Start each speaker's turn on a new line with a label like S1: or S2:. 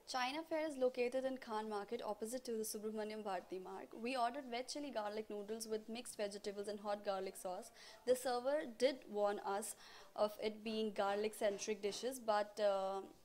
S1: China Fair is located in Khan Market opposite to the Subramaniam Bharati Mark. We ordered veg chili garlic noodles with mixed vegetables and hot garlic sauce. The server did warn us of it being garlic centric dishes, but